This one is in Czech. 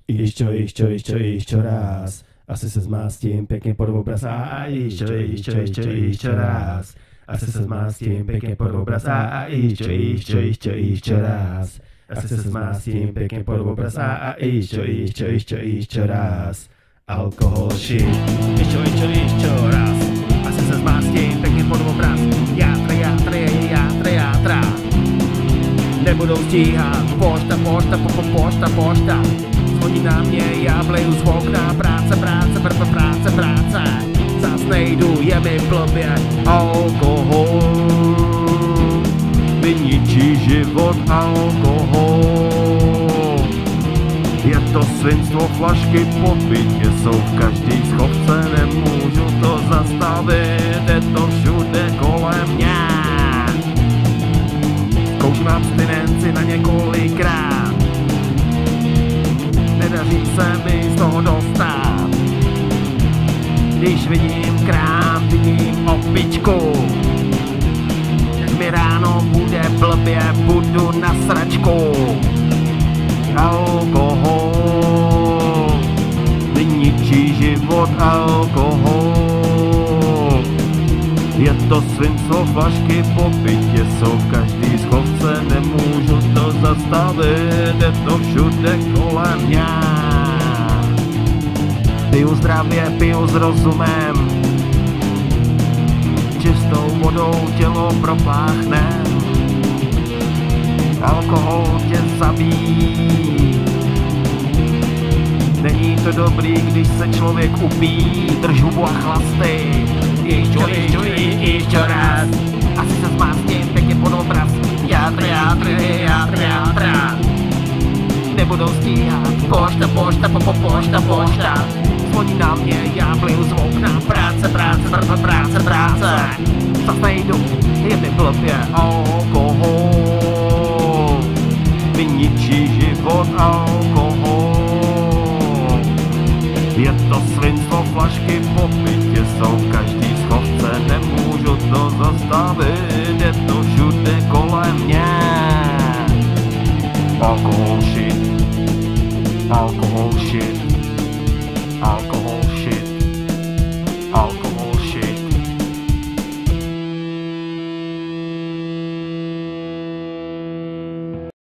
Ještě raz. Asi se zmástím pěkně pod obraz a ještě raz. Asi se zmástím pěkně pod obraz a ještě raz. Asi se zmástím pěkně pod obraz a ještě raz. Alkohol, shit, ještě raz. Asi se zmástím pěkně pod obraz. Játra. Nebudou stíhat, pošta. Zvoní na mě, já bleju z okna, práce. Zas nejdu, je mi blbě, alkohol. Vyničí život, alkohol. Je to svinstvo, flašky po bytě jsou v každý schovce, nemůžu to zastavit, je to všude kolem mě. Zkouším abstinenci na několikrát, nedaří se mi z toho dostat. Když vidím krám, vidím opičku, jak mi ráno bude blbě, budu na sračku. Alkohol vyničí život, alkohol. Je to svinstvo, flašky po bytě jsou v každý schovce, nemůžu to zastavit, je to všude kolem mě. Piju zdravě, piju s rozumem, čistou vodou tělo propláchne. Alkohol tě zabíjí, není to dobrý, když se člověk upíjí. Drž hubu a chlasty, ještě raz. Asi se zmástím pěkně pod obraz. Játra. Nebudou stíhat, pošta. Zvoní na mě, já bleju z okna, práce. Zas nejdu, je mi blbě, alkohol. Vyničí život, alkohol. Je to svinstvo, flašky po bytě jsou v každý schovce, nemůžu to zastavit.